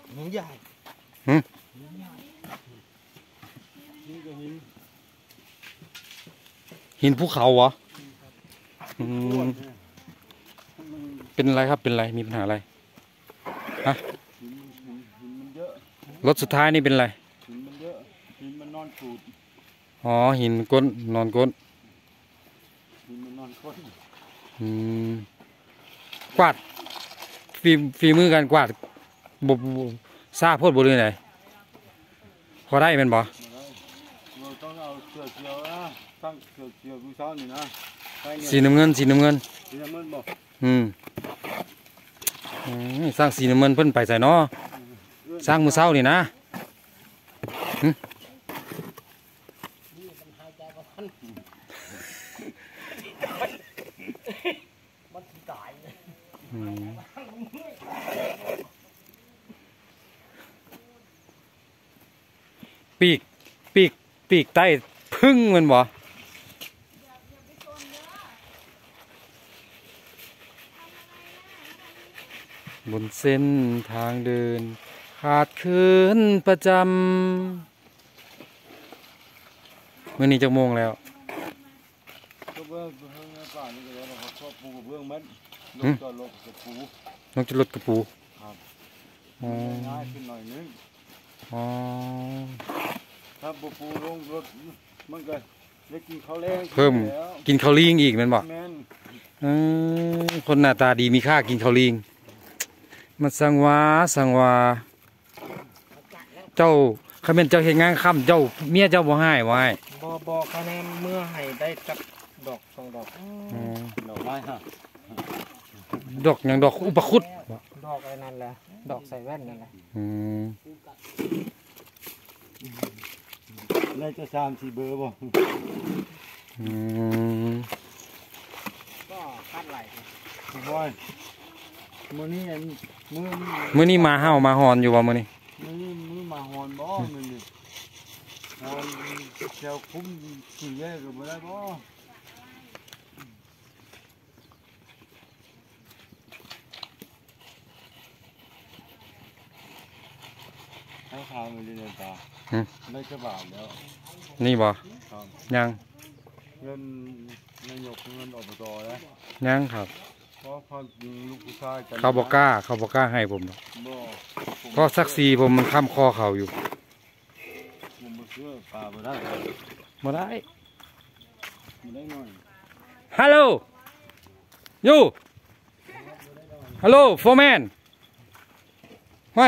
หินใหญ่หินภูเขาเหรอเป็นอะไรครับเป็นอะไรมีปัญหาอะไรฮะรถสุดท้ายนี่เป็นอะไรหินมันเยอะหินมันนอนขูดอ๋อหินก้นนอนก้นหินมันนอนก้นกวาดฝีมือการกวาดบบซาโพดบริเวณไหนพอได้เป็นบ่เราต้องเอาเสือเขียวนะตั้งเสือเขียวดูเช้านี่นะสีน้ำเงินสีน้ำเงินบอกสร้างสีน้ำเงินเพิ่นไปใส่เนาะสร้างมือเช้านี่นะปีกใต้พึ่งมันบ่บนเส้นทางเดินขาดคืนประจำเมื่อนี้จะโมงแล้วก็เบื้องป่านี่ก็แล้วเขาชอบปูกับเบื้องมันลงจะลงกับปูลงจะลดกระปูครับง่ายขึ้นหน่อยนึงถ้าปูลงรถมันก็ได้กินข้าวแรงเพิ่มกินข้าวลิงอีกมันบอกคนหน้าตาดีมีค่ากินข้าวลิงมันสังวาเจ้าเขาเป็นเจ้าเห็นงานค่ำเจ้าเมียเจ้าบ่ให้บ่คะแนนเมื่อให้ได้จักดอก2 ดอกดอกไม้ฮะดอกอย่างดอกอุปคุตดอกอะไรนั่นแหละดอกใส่แว่นนั่นแหละได้จะ3-4 เบอร์บ่ก็คัดไหลบอยมื้อนี้มาเห่ามาหอนอยู่บ่มื้อนี้มาหอนบ่มื้อนี้หอนแถวคุ้มขี่แย่ก็บ่ได้บ่ให้ทางไปเรื่อยๆตาได้กระบาดแล้วนี่บ่ยังเงินนายกเงินอบตแล้วยังครับเพราะความจริงลูกผู้ชายเขาบอกกล้าให้ผมเพราะสักซีผมมันค้ำคอเขาอยู่ผมมาเชื่อปลาไม่ได้ไม่ได้หน่อยฮัลโหลยูฮัลโหลโฟร์แมนห้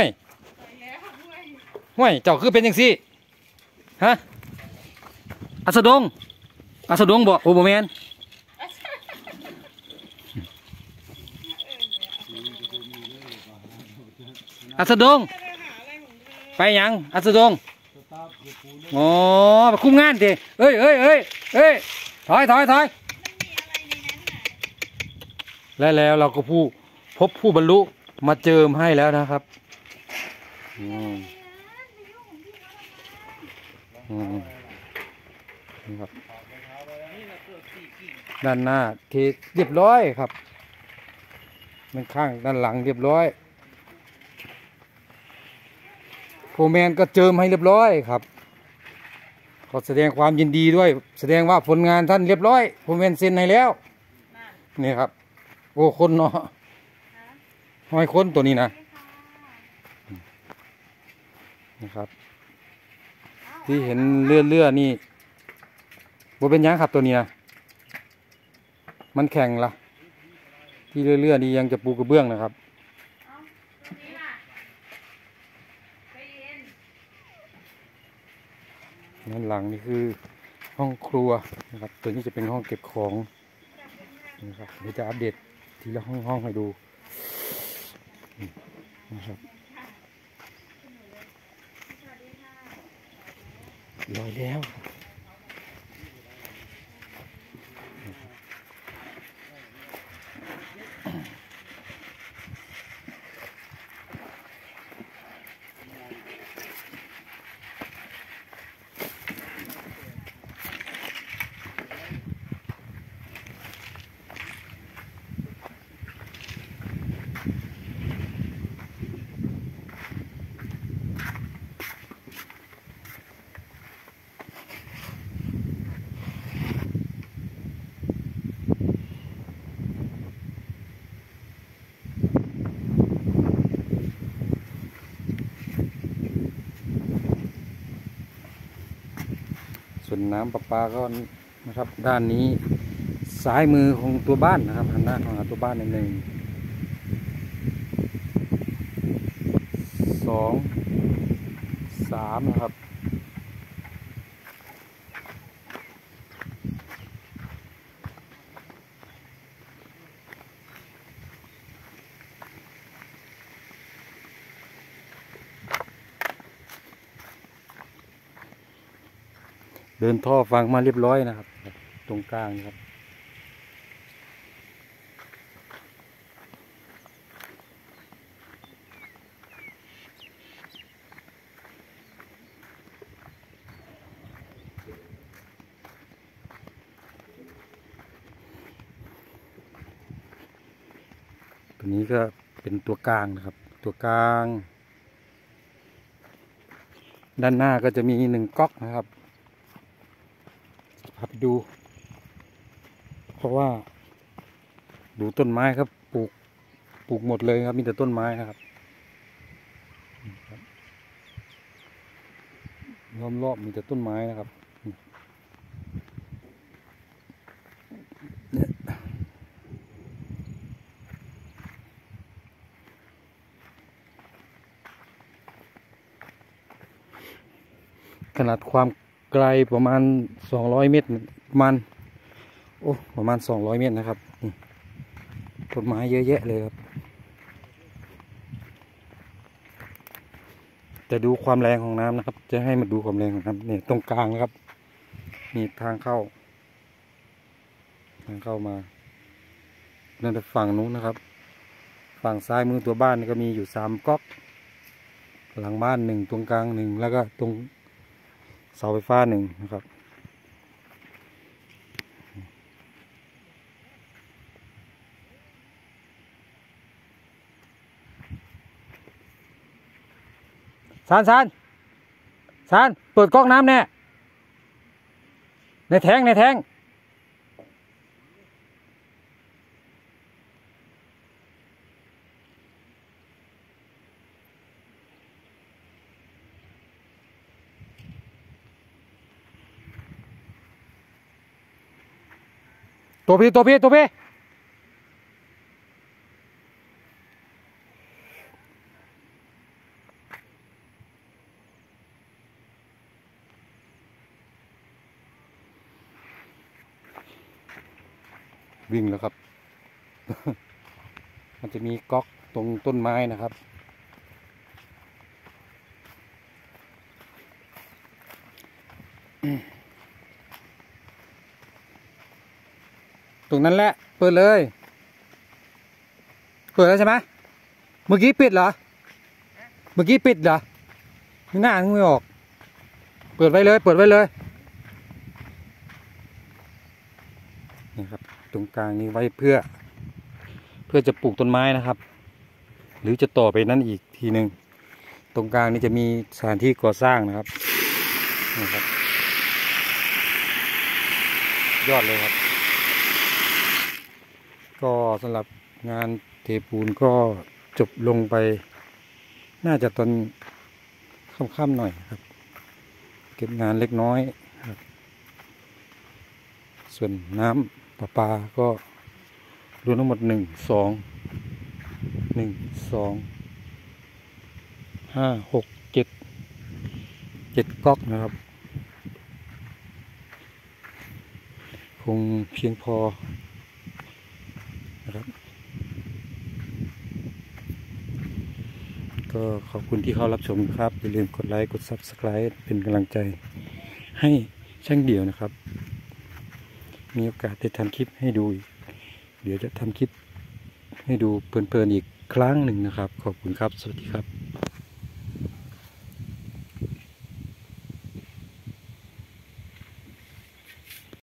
วยเจ้าคือเป็นยังซี่ฮะอัสดงบอกโอโบแมนอัสดงไปยังอัสดงอ๋อไปคุ้มงานดิเอ้ยถอยแล้วเราก็พบผู้บรรลุมาเจิมให้แล้วนะครับครับด้านหน้าเทเรียบร้อยครับด้านข้างด้านหลังเรียบร้อยโฟร์แมนก็เจิมให้เรียบร้อยครับขอแสดงความยินดีด้วยแสดงว่าผลงานท่านเรียบร้อยโฟร์แมนเซ็นให้แล้วนี่ครับโอ้คนเนาะห้อยคนตัวนี้นะครับที่เห็นเลื่อนี่บ่เป็นยังครับตัวนี้นะมันแข็งละที่เลื่อนี่ยังจะปูกระเบื้องนะครับด้านหลังนี่คือห้องครัวนะครับตัวนี้จะเป็นห้องเก็บของนะครับเดี๋ยวจะอัปเดตทีละห้องให้ดูนะครับลอยแล้วส่วนน้ำประปาก็นะครับด้านนี้ซ้ายมือของตัวบ้านนะครับหันหน้าของตัวบ้านนิดนึง2 3นะครับเดินท่อฟังมาเรียบร้อยนะครับตรงกลางครับตัวนี้ก็เป็นตัวกลางนะครับตัวกลางด้านหน้าก็จะมี1 ก๊อกนะครับพาไปดูเพราะว่าดูต้นไม้ครับปลูกหมดเลยครับมีแต่ต้นไม้นะครับล้อมรอบมีแต่ต้นไม้นะครับขนาดความไกลประมาณ200 เมตรประมาณ200 เมตรนะครับต้นไม้เยอะแยะเลยครับจะดูความแรงของน้ำนะครับจะให้มาดูความแรงของน้ำนี่ตรงกลางนะครับนี่ทางเข้ามานั่นแต่ฝั่งนู้นนะครับฝั่งซ้ายมือตัวบ้านก็มีอยู่3 ก๊อกหลังบ้าน1ตรงกลาง1แล้วก็ตรงเสาไฟฟ้า1นะครับซานเปิดก๊อกน้ำเนี่ยในแทงตัวพี่วิ่งแล้วครับ มันจะมีก๊อกตรงต้นไม้นะครับตรงนั้นแหละเปิดเลยเปิดแล้วใช่ไหมเมื่อกี้ปิดเหรอไม่น่าไม่ออกเปิดไว้เลยนี่ครับตรงกลางนี้ไว้เพื่อจะปลูกต้นไม้นะครับหรือจะต่อไปนั่นอีกทีหนึ่งตรงกลางนี้จะมีสถานที่ก่อสร้างนะครับนี่ครับยอดเลยครับก็สำหรับงานเทปูนก็จบลงไปน่าจะตอนค่ำๆหน่อยครับเก็บงานเล็กน้อยครับส่วนน้ำประปาก็รวมทั้งหมด1 2 5 6 7 ก๊อกนะครับคงเพียงพอนะครับก็ขอบคุณที่เข้ารับชมครับอย่าลืมกดไลค์กด Subscribe เป็นกำลังใจให้ช่างเดี่ยวนะครับมีโอกาสได้ทำคลิปให้ดูอีกเดี๋ยวจะทำคลิปให้ดูเพลินๆอีกครั้งหนึ่งนะครับขอบคุณครับสวัสดีครับ